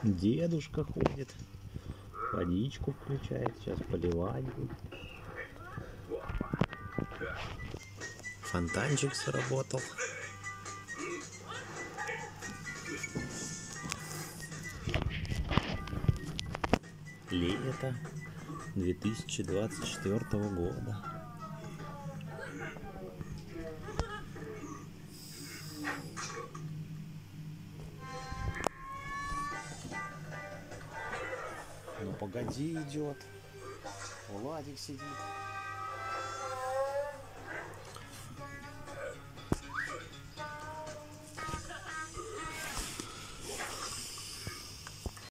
Дедушка ходит, водичку включает, сейчас поливать будет. Фонтанчик сработал. Лето 2024 года. Ну погоди, идет. Владик сидит.